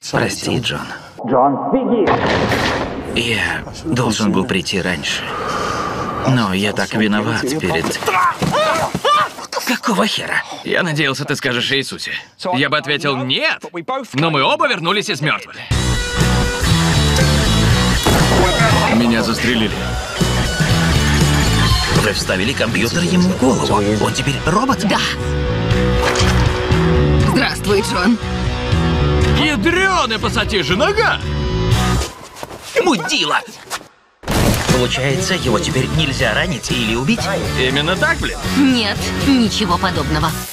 Прости, Джон. Я должен был прийти раньше. Но я так виноват перед... Какого хера? Я надеялся, ты скажешь о Иисусе. Я бы ответил нет, но мы оба вернулись из мертвых. Меня застрелили. Вы вставили компьютер ему в голову. Он теперь робот? Да. Здравствуй, Джон. Ядрёная пассатижи нога! Мудила! Получается, его теперь нельзя ранить или убить? Именно так, блин. Нет, ничего подобного.